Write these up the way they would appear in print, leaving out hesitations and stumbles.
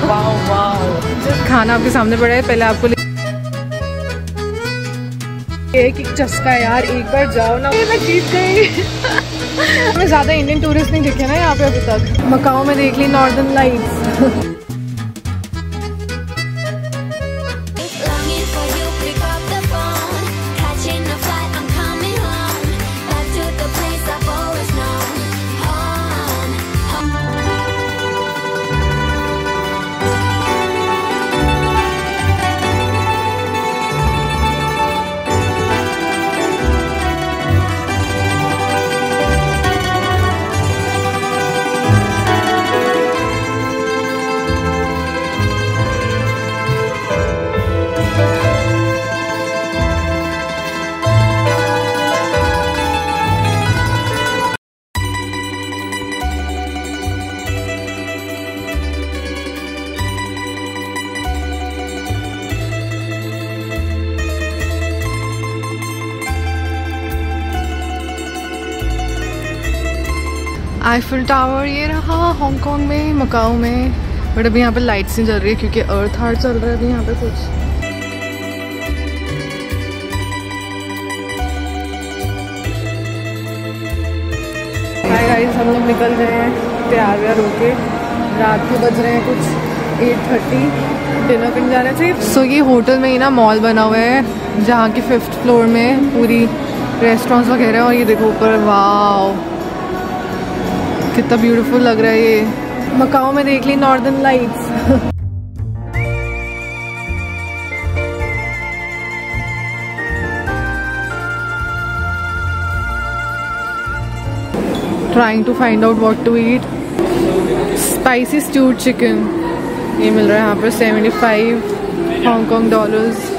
Wow wow, खाना आपके सामने पड़ा है। पहले आपको एक चस्का है यार, एक बार जाओ ना, मैं जीत गई। हमें ज़्यादा इंडियन टूरिस्ट नहीं दिखे ना यहाँ पे अभी तक। मकाओ में देख ली नॉर्दर्न लाइट्स। आईफिल टावर ये रहा हांगकांग में, मकाओ में। बट अभी यहाँ पे लाइट्स नहीं जल रही है क्योंकि अर्थ हार्ट चल रहा है अभी यहाँ पे कुछ। हाय गाइस, हम लोग निकल रहे हैं तैयार व्यार होके। रात के बज रहे हैं कुछ 8:30, डिनर करने जाना चाहिए। सो ये होटल में ही ना मॉल बना हुआ है जहाँ की 5th फ्लोर में पूरी रेस्टोरेंट्स वगैरह। और ये देखो ऊपर, वाओ कितना ब्यूटीफुल लग रहा है ये। मकाओ में देख ली northern lights. Trying to find out what to eat. Spicy stewed chicken ये मिल रहा है यहाँ पर 75 हांगकांग डॉलर्स।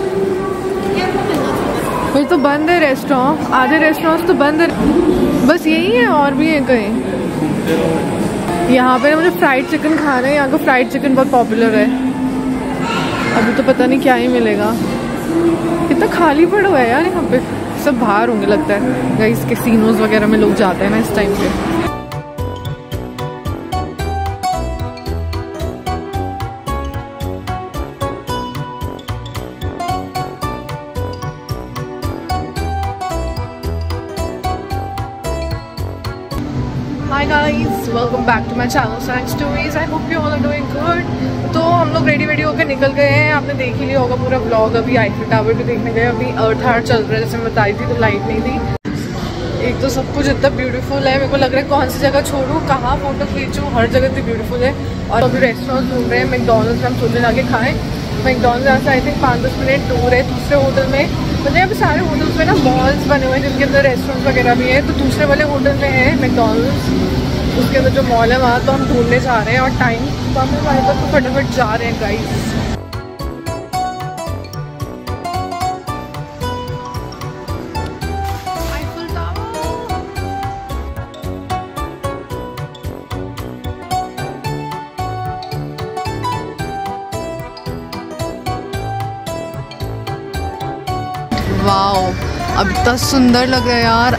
ये तो बंद है रेस्टोरेंट, आधे रेस्टोरेंट्स तो बंद है। बस यही है और भी है कहीं। यहाँ पे मुझे फ्राइड चिकन खाना है। यहाँ का फ्राइड चिकन बहुत पॉपुलर है। अभी तो पता नहीं क्या ही मिलेगा। कितना खाली पड़ा हुआ है यार यहाँ पे, सब बाहर होंगे लगता है। गाइस कैसीनोज वगैरह में लोग जाते हैं ना इस टाइम पे। Hi guys, welcome back to my channel Science Stories. I hope you all are doing good. तो हम लोग रेडी होकर निकल गए हैं। आपने देख ही लिया होगा पूरा व्लॉग। अभी आईफिल टावर भी देखने गए। अभी अर्थ हार्ट चल रहा है जैसे मैं बताई थी, तो लाइट नहीं थी। एक तो सब कुछ इतना ब्यूटीफुल है, मेरे को लग रहा है कौन सी जगह छोड़ूँ, कहाँ फोटो खींचूँ, हर जगह इतनी ब्यूटीफुल है। और अभी रेस्टोरेंट ढूंढ रहे हैं। मैकडॉनल्ड्स हम सोचे जाके खाएँ। मैकडॉनल्ड्स यहाँ से आई थिंक 5-10 मिनट दूर है दूसरे होटल में। मतलब यहाँ पे सारे होटल्स में ना मॉल्स बने हुए हैं जिनके अंदर रेस्टोरेंट वगैरह भी है। तो दूसरे वाले होटल में है मैकडॉनल्ड्स, उसके अंदर जो मॉल है वहाँ तो हम ढूंढने जा रहे हैं। और टाइम कम है वहाँ पर तो फटाफट जा रहे हैं गाइस। वाओ, अब इतना सुंदर लग रहा है यार।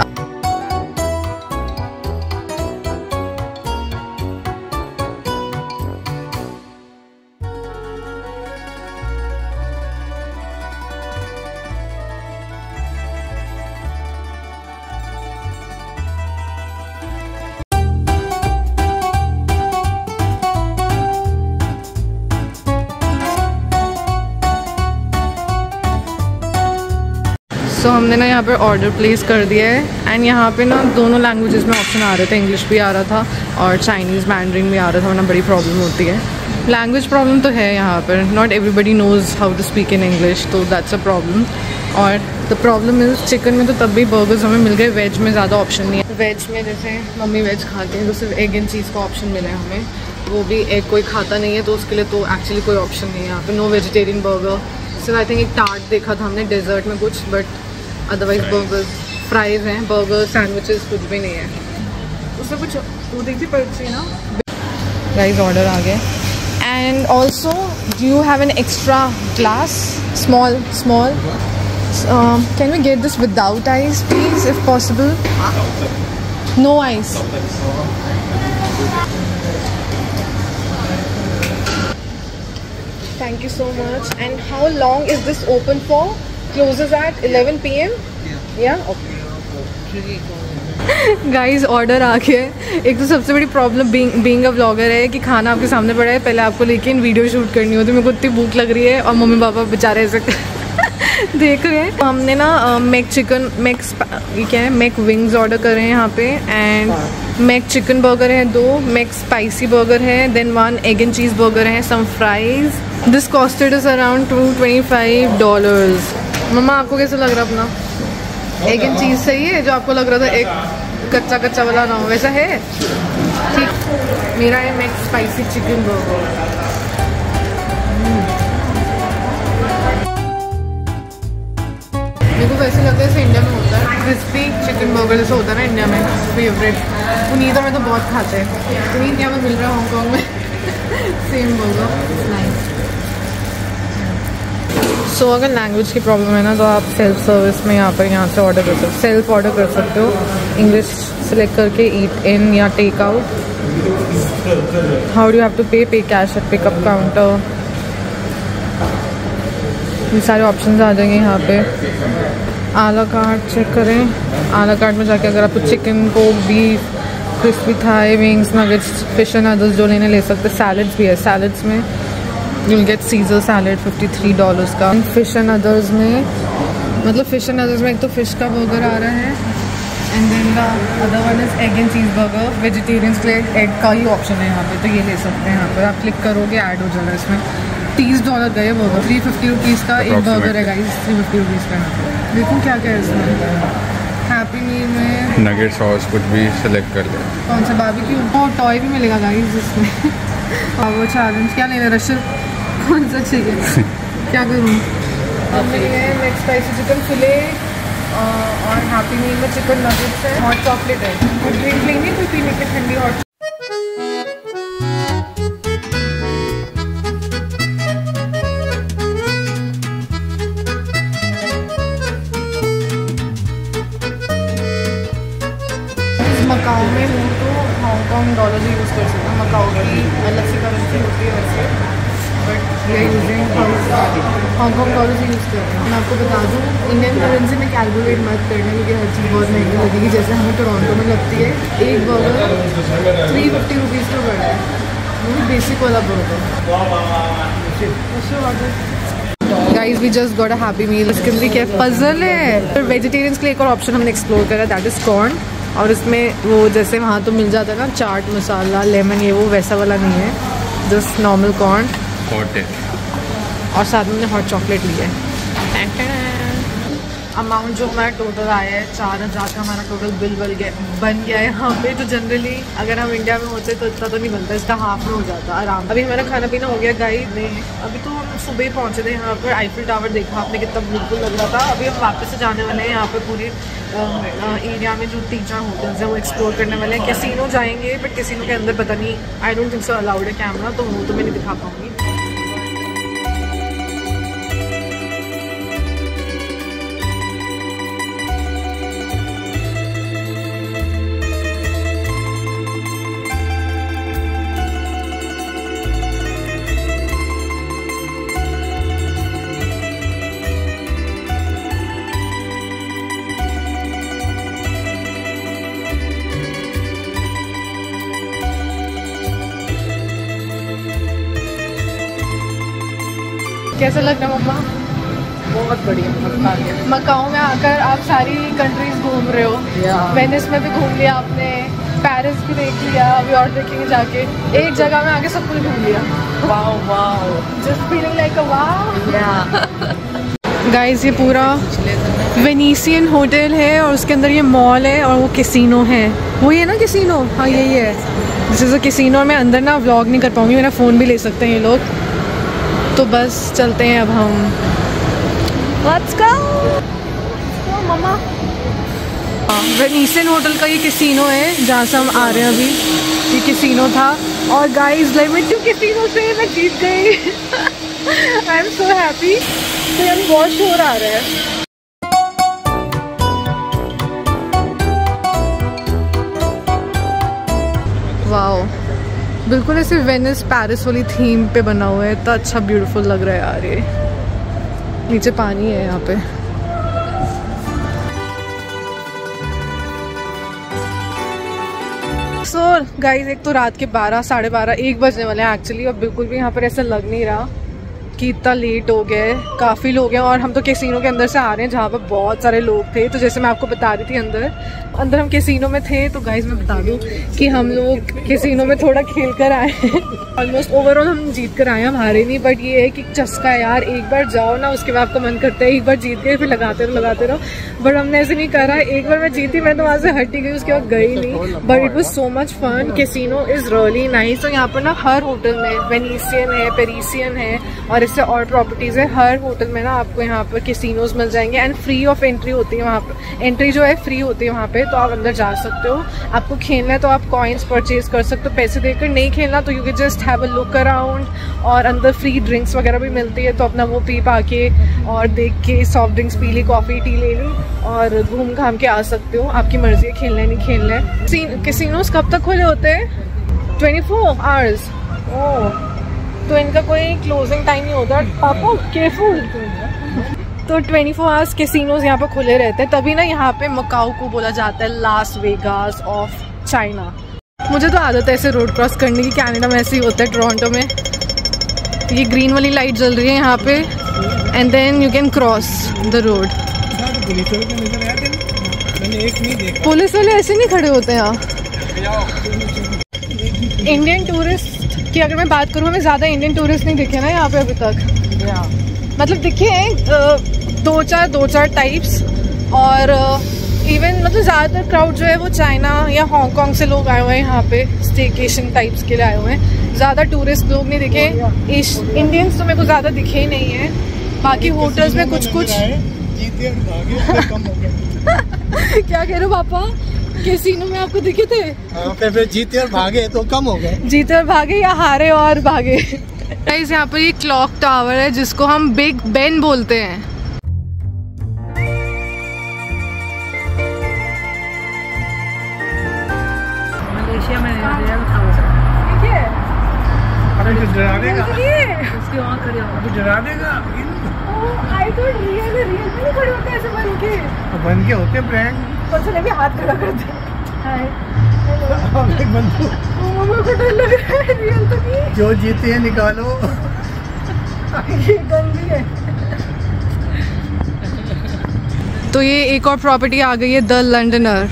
सो हमने ना यहाँ पर ऑर्डर प्लेस कर दिया है। एंड यहाँ पे ना दोनों लैंग्वेजेस में ऑप्शन आ रहे थे, इंग्लिश भी आ रहा था और चाइनीज़ मैंड्रिन भी आ रहा था, वरना बड़ी प्रॉब्लम होती है। लैंग्वेज प्रॉब्लम तो है यहाँ पर, not everybody knows how to speak in English, तो दैट्स अ प्रॉब्लम। और द प्रॉब्लम इज़ चिकन में तो तब भी बर्गर्स हमें मिल गए, वेज में ज़्यादा ऑप्शन नहीं है। वेज में जैसे मम्मी वेज खाते हैं तो सिर्फ एग एंड चीज़ का ऑप्शन मिला है हमें, वो भी एग कोई खाता नहीं है तो उसके लिए तो एक्चुअली कोई ऑप्शन नहीं है यहाँ पे। No vegetarian burger. सिर्फ आई थिंक एक टार्ट देखा था हमने डेजर्ट में कुछ, बट अदरवाइज बर्गर्स, फ्राइज़ हैं, बर्गर, सैंडविचेस कुछ भी नहीं है। उसमें कुछ वो देखती पड़ती है ना। गाइस ऑर्डर आ गए। And also do you have an extra glass, small can we get this without ice please if possible? No ice. Thank you so much. And how long is this open for? Closes at 11 PM? Yeah? Okay. Guys order आ गया। एक तो सबसे बड़ी problem being a vlogger है कि खाना आपके सामने पड़ा है, पहले आपको लेकिन वीडियो शूट करनी होती है। मेरे को इतनी भूख लग रही है और मम्मी पापा बेचारे ऐसे देख रहे हैं। हमने ना मैक चिकन क्या है मैक विंग्स ऑर्डर करे हैं यहाँ पे, एंड मैक चिकन बर्गर है 2, मैक स्पाइसी बर्गर है, then 1 egg and cheese burger है, some fries. This costed is around $225। मम्मा आपको कैसा लग रहा अपना? एग एंड चीज़ सही है? जो आपको लग रहा था एक कच्चा कच्चा वाला ना हो वैसा है? ठीक। मेरा है मैक स्पाइसी चिकन बर्गर। मेरे को वैसे लगता है जैसे इंडिया में होता है क्रिस्पी चिकन बर्गर जैसा होता है ना इंडिया में, फेवरेट। पुनीता में तो बहुत खाते हैं, पुनीत यहाँ में मिल रहा है हांगकॉन्ग में सेम बर्गर, नाइस। सो अगर लैंग्वेज की प्रॉब्लम है ना तो आप सेल्फ सर्विस में यहाँ से ऑर्डर कर सकते हो, सेल्फ ऑर्डर कर सकते हो, इंग्लिश सेलेक्ट करके ईट इन या take out. How do have to pay cash at pickup counter. ये सारे ऑप्शंस आ जाएंगे यहाँ पे। आला कार्ट चेक करें, आला कार्ट में जाके अगर आपको चिकन को beef crispy Thai wings nuggets fish and others जो लेने ले सकते। सैलड्स भी है, सैलड्स में you'll get Caesar salad $53 का। फिश एंड अदर्स में मतलब फिश एंड अदर्स में एक तो फिश का बर्गर आ रहा है, and then the other one is egg and cheese burger. Vegetarians के लिए एग का ही ऑप्शन है यहाँ पे, तो ये ले सकते हैं। यहाँ पर आप क्लिक करोगे ऐड हो जाएगा इसमें। $30 का ये बर्गर, $350 का एक बर्गर है गाइस, $350 का। देखो क्या क्या है इसमें। हैप्पी मील में नगेट सॉस कुछ भी सिलेक्ट कर ले। कौन सा बारबेक्यू और टॉय भी मिलेगा गाइस इसमें। और वो चैलेंज क्या लेना रशद, कौन सा चाहिए? क्या करूँ? अब ये है मैक स्पाइसी चिकन फिले और हैप्पी मील में चिकन नगेट्स है, हॉट चॉकलेट है। और ड्रिंक लेंगे कोई पीने की ठंडी हॉट। मकाओ में हूँ तो हांगकॉन्ग डॉलर ही यूज़ कर सकते हैं। मकाओ की अलग से करेंसी होती है वैसे, बट ये यूजिंग हांगकॉन्ग डॉलर ही यूज़ करते हैं। मैं आपको बता दूँ इंडियन करेंसी में कैलकुलेट मत करना क्योंकि हर चीज़ बहुत महंगी लगेगी। जैसे हमें टोरंटो में लगती है एक बर्गर $350 का पड़ है, वो भी बेसिक वाला burger. Guys we just got a happy meal. इसके अंदर क्या पजल है। फिर वेजिटेरियंस के लिए एक और ऑप्शन हमने एक्सप्लोर करा, दैट इज़ कॉर्न। और इसमें वो जैसे वहाँ तो मिल जाता है ना चाट मसाला लेमन, ये वो वैसा वाला नहीं है, जस्ट नॉर्मल कॉर्न और साथ में हॉट चॉकलेट ली है। अमाउंट जो हमारा टोटल आया है 4000 का हमारा टोटल बिल बन गया है यहाँ पे। तो जनरली अगर हम इंडिया में होते तो इतना तो नहीं बनता, इसका हाफ में हो जाता आराम। अभी हमारा खाना पीना हो गया गाइस ने। अभी तो हम सुबह ही पहुँचे थे यहाँ पर, आईफिल टावर देखा आपने कितना ब्यूटीफुल लग रहा था। अभी हम वापस से जाने वाले हैं यहाँ पे पूरी एरिया में जो 3-4 होटल्स हैं वो एक्सप्लोर करने वाले हैं। कैसीनो जाएंगे बट कैसीनो के अंदर पता नहीं, I don't think so allowed है कैमरा, तो वो तो मैं नहीं दिखा पाऊँगी। कैसा लग रहा मम्मा? बहुत बढ़िया। मकाओ में आकर आप सारी कंट्रीज घूम रहे हो। वेनिस में भी घूम लिया आपने, पेरिस भी देख लिया, अभी और देखेंगे जाके। एक जगह में आके सब कुछ घूम लिया। Wow wow, just feeling like a wow. Guys ये पूरा वेनिसियन होटल है और उसके अंदर ये मॉल है और वो कैसीनो है। वो ये ना कैसीनो, हाँ यही है। This is a casino. मैं अंदर ना व्लॉग नहीं कर पाऊँगी, मेरा फ़ोन भी ले सकते हैं ये लोग। तो बस चलते हैं अब हम। Let's go mamma. वेनिसियन होटल का ये कैसीनो है जहाँ से हम आ रहे हैं अभी। ये कैसीनो था और गाइस लिमिट टू कैसीनो से मैं जीत गई। I am so happy. तो यहाँ बहुत शोर आ रहा है। वाओ बिल्कुल ऐसे वेनिस पेरिस वाली थीम पे बना हुआ है, इतना अच्छा ब्यूटीफुल लग रहा है यार। ये नीचे पानी है यहाँ पे। सो गाइज, एक तो रात के 12, साढ़े 12, 1 बजने वाले हैं एक्चुअली, और बिल्कुल भी यहाँ पर ऐसा लग नहीं रहा कि इतना लेट हो गया है। काफ़ी लोग हैं और हम तो कैसीनो के अंदर से आ रहे हैं जहाँ पर बहुत सारे लोग थे। तो जैसे मैं आपको बता रही थी, अंदर हम कैसीनो में थे। तो गाइज मैं बता दूँ कि हम लोग कैसीनो में थोड़ा खेल कर आए हैं। ऑलमोस्ट ओवरऑल हम जीत कर आए हैं, हम हारे नहीं। बट ये है कि चस्का है यार, एक बार जाओ ना उसके बाद आपका मन करता है एक बार जीत गए फिर लगाते रहो। बट हमने ऐसे नहीं करा। एक बार मैं जीती, मैं तो वहाँ से हट ही गई, उसके बाद गई नहीं। But it was so much fun. Casino is really nice. तो यहाँ पर ना हर होटल में वेनिसियन है, पेरिसियन है और इससे और प्रॉपर्टीज़ है। हर होटल में ना आपको यहाँ पर कैसीनोज मिल जाएंगे एंड फ्री ऑफ एंट्री होती है। वहाँ पर एंट्री जो है फ्री होती है वहाँ पे, तो आप अंदर जा सकते हो। आपको खेलना है तो आप कॉइन्स परचेज कर सकते हो पैसे देकर। नहीं खेलना तो you can just have a look around, और अंदर फ्री ड्रिंक्स वगैरह भी मिलती है। तो अपना वो पी पा के और देख के सॉफ्ट ड्रिंक्स पी ली, कॉफ़ी टी ले ली और घूम घाम के आ सकते हो। आपकी मर्जी है खेलना है नहीं खेलना है। कैसीनोज कब तक खुले होते हैं? 24 आवर्स। ओह, तो इनका कोई क्लोजिंग टाइम नहीं होता। पापा केयरफुल। तो 24 आवर्स कैसीनोज यहाँ पे खुले रहते हैं। तभी ना यहाँ पे मकाऊ को बोला जाता है लास वेगास ऑफ चाइना। मुझे तो आदत है ऐसे रोड क्रॉस करने की, कनाडा में ऐसे ही होता है, टोरंटो में। ये ग्रीन वाली लाइट जल रही है यहाँ पे and then you can cross the road. Police वाले ऐसे नहीं खड़े होते यहाँ। इंडियन टूरिस्ट की अगर मैं बात करूँ, हमें ज़्यादा इंडियन टूरिस्ट नहीं दिखे ना यहाँ पे अभी तक। मतलब दिखे हैं दो चार टाइप्स, और इवन मतलब ज़्यादातर क्राउड जो है वो चाइना या हांगकांग से लोग आए हुए हैं यहाँ पे स्टेकेशन टाइप्स के लिए आए हुए हैं। ज़्यादा टूरिस्ट लोग नहीं दिखे। इंडियंस तो मेरे को ज़्यादा दिखे ही नहीं है। बाकी होटल्स में कुछ क्या कह रहे हो पापा? कैसीनो में आपको दिखे थे? फिर जीते और भागे तो कम हो गए। जीते और भागे या हारे और भागे। गाइस, यहाँ पर ये क्लॉक टावर है जिसको हम बिग बेन बोलते हैं। मलेशिया में अरे तो डरा देगा, उसके वहाँ खड़े हो, डरा देगा। आई थॉट रियल में खड़े होते ऐसे बन के होते प्रैंक। और चले भी हाथ खड़ा करते। हाय बंदूक को डर लग रहा है। रियल तो नहीं। जो जीते हैं निकालो। ये गन भी है। तो ये एक और प्रॉपर्टी आ गई है, द लंडनर।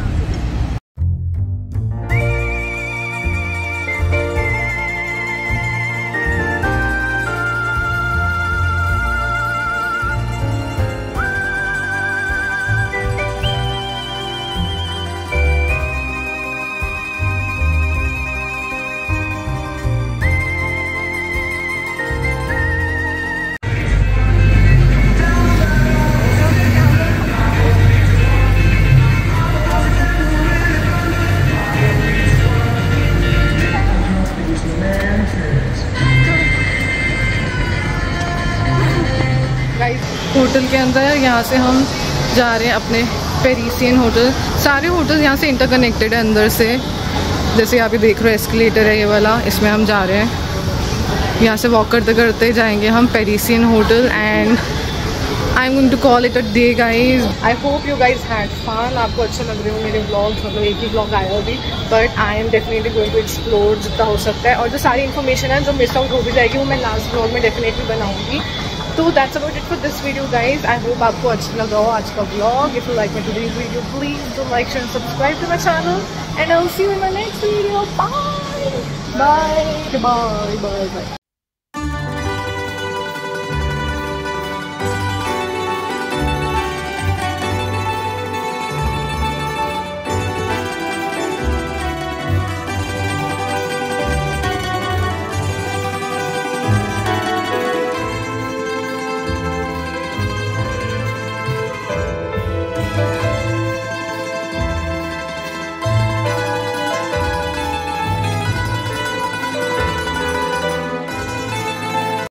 होटल के अंदर यहाँ से हम जा रहे हैं अपने पेरिसियन होटल। सारे होटल यहाँ से इंटरकनेक्टेड है अंदर से। जैसे यहाँ पे देख रहे हो एस्केलेटर है ये वाला, इसमें हम जा रहे हैं। यहाँ से वॉक करते करते जाएंगे हम Parisian hotel and I am going to call it a day guys. I hope you guys had fun. आपको अच्छे लग रहे हो मेरे व्लॉग्स, मतलब एक ही व्लॉग आया अभी, but I am definitely going to explore जितना हो सकता है। और जो सारी इन्फॉर्मेशन है जो मिस आउट हो भी जाएगी वो मैं लास्ट व्लॉग में डेफिनेटली बनाऊंगी। तो that's about it for this video guys. I hope आपको अच्छा लगा हो आज का vlog. If you like my today's video please do like share and subscribe to my channel and I will see you in my next video. Bye bye bye bye bye.